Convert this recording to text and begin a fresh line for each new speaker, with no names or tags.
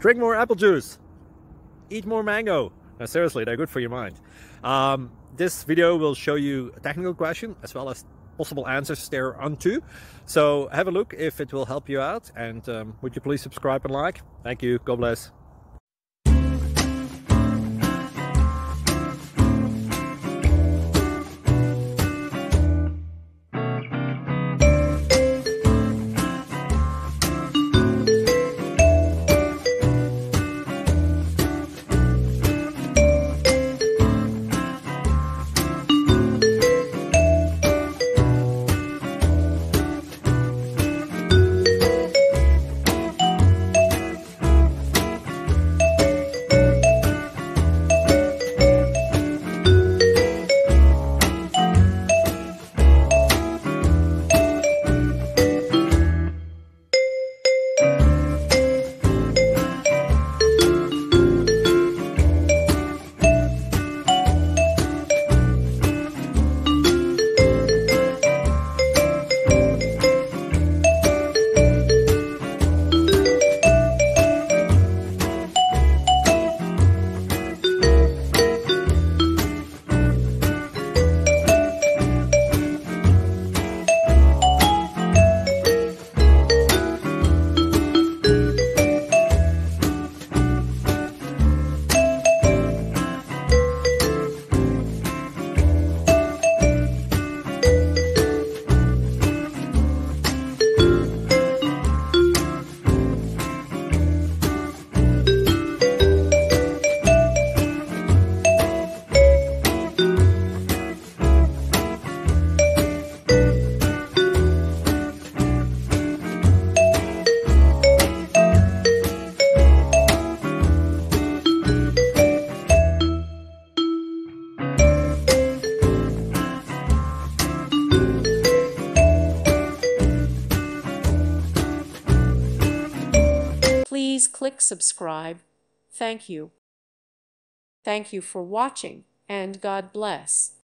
drink more apple juice, eat more mango. No, seriously, they're good for your mind. This video will show you a technical question as well as possible answers thereunto. So have a look if it will help you out, and would you please subscribe and like? Thank you. God bless.
Please click subscribe. Thank you. Thank you for watching, and God bless.